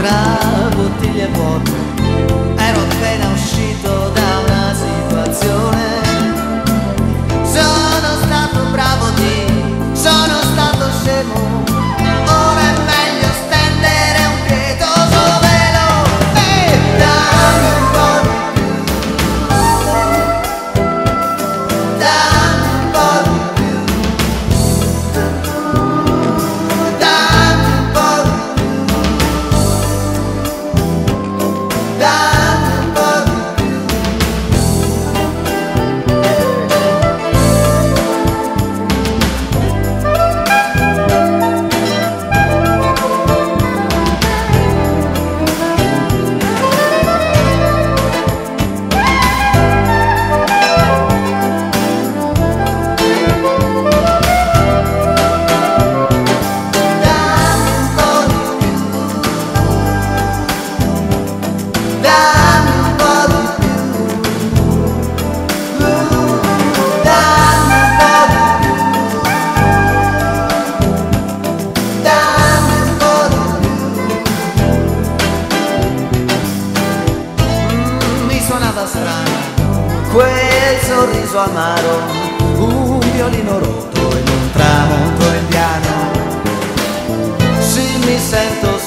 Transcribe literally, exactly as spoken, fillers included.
tra bottiglie vuote. Ero appena uscito da una situazione. Sono stato bravo di, sono stato scemo. Ora è meglio stendere un pietoso velo e dammi un po' di più, dammi un po' di più, dammi un po' di più, dammi un po' di più. Dammi un po' di più, dammi un po' di più, dammi un po' di più. Mm, mi suonava strano quel sorriso amaro, un violino rotto in un tramonto indiano. Sì, mi sento